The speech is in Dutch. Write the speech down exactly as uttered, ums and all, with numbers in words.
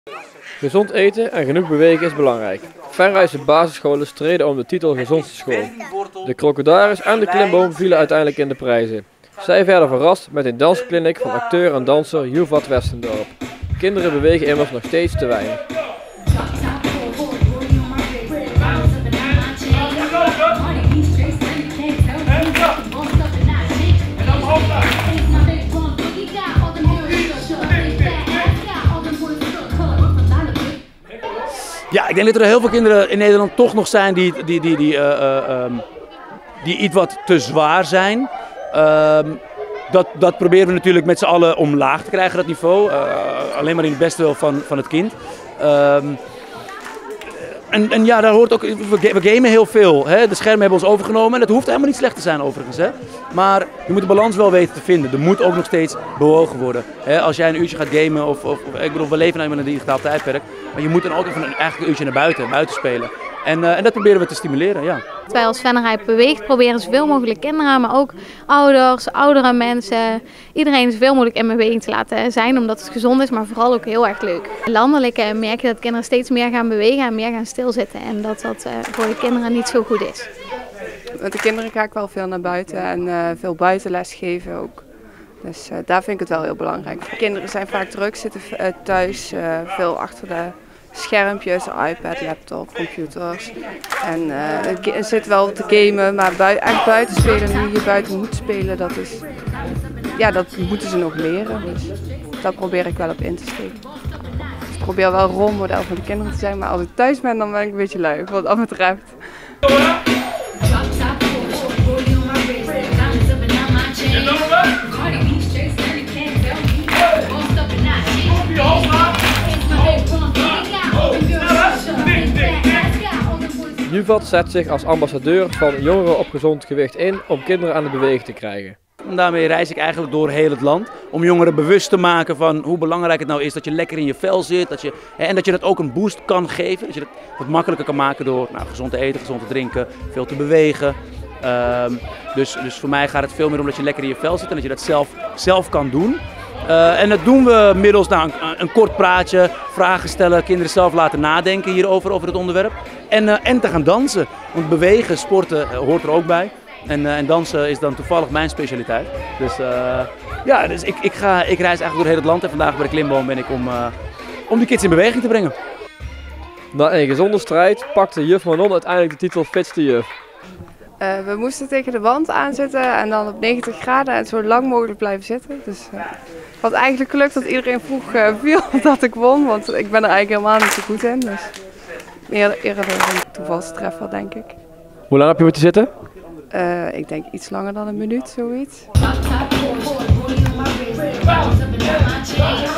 Gezond eten en genoeg bewegen is belangrijk. Venrayse basisscholen streden om de titel gezondste school. De Krokodaris en de Klimboom vielen uiteindelijk in de prijzen. Zij werden verrast met een danskliniek van acteur en danser Juvat Westendorp. Kinderen bewegen immers nog steeds te weinig. Ja, ik denk dat er heel veel kinderen in Nederland toch nog zijn die, die, die, die, uh, uh, um, die iets wat te zwaar zijn. Uh, dat, dat proberen we natuurlijk met z'n allen omlaag te krijgen, dat niveau. Uh, alleen maar in het beste wil van, van het kind. Uh, en, en ja, daar hoort ook, we, we gamen heel veel. Hè? De schermen hebben ons overgenomen en dat hoeft helemaal niet slecht te zijn overigens. Hè? Maar je moet de balans wel weten te vinden. Er moet ook nog steeds bewogen worden. Hè? Als jij een uurtje gaat gamen, of, of, ik bedoel, we leven nou in een digitaal tijdperk. Maar je moet dan ook even een, eigenlijk een uurtje naar buiten, buiten spelen. En, uh, en dat proberen we te stimuleren, ja. Wij als Venray Beweegt proberen zoveel mogelijk kinderen, maar ook ouders, oudere mensen, iedereen zoveel mogelijk in beweging te laten zijn, omdat het gezond is, maar vooral ook heel erg leuk. Landelijk uh, merk je dat kinderen steeds meer gaan bewegen en meer gaan stilzitten en dat dat uh, voor de kinderen niet zo goed is. Met de kinderen ga ik wel veel naar buiten en uh, veel buitenles geven ook. Dus uh, daar vind ik het wel heel belangrijk. Kinderen zijn vaak druk, zitten uh, thuis, uh, veel achter de schermpjes, iPad, laptop, computers. En uh, er zit wel te gamen, maar bui echt buiten spelen, hoe je buiten moet spelen, dat is, ja, dat moeten ze nog leren. Dus daar probeer ik wel op in te steken. Dus ik probeer wel rolmodel voor de kinderen te zijn, maar als ik thuis ben, dan ben ik een beetje lui, wat dat betreft. Juvat zet zich als ambassadeur van Jongeren op Gezond Gewicht in om kinderen aan het bewegen te krijgen. Daarmee reis ik eigenlijk door heel het land om jongeren bewust te maken van hoe belangrijk het nou is dat je lekker in je vel zit. Dat je, en dat je dat ook een boost kan geven. Dat je dat wat makkelijker kan maken door nou, gezond te eten, gezond te drinken, veel te bewegen. Um, dus, dus voor mij gaat het veel meer om dat je lekker in je vel zit en dat je dat zelf, zelf kan doen. Uh, en dat doen we middels nou, een, een kort praatje, vragen stellen, kinderen zelf laten nadenken hierover, over het onderwerp. En, uh, en te gaan dansen, want bewegen, sporten uh, hoort er ook bij. En, uh, en dansen is dan toevallig mijn specialiteit. Dus, uh, ja, dus ik, ik, ga, ik reis eigenlijk door heel het land en vandaag bij de Klimboom ben ik om, uh, om die kids in beweging te brengen. Na een gezonde strijd pakte juf Manon uiteindelijk de titel Fitste Juf. Uh, we moesten tegen de wand aanzitten en dan op negentig graden en zo lang mogelijk blijven zitten. Dus uh, het had eigenlijk geluk dat iedereen vroeg uh, viel dat ik won, want ik ben er eigenlijk helemaal niet zo goed in. Dus eerder, eerder een toevalstreffer, denk ik. Hoe lang heb je moeten zitten? Uh, ik denk iets langer dan een minuut, zoiets.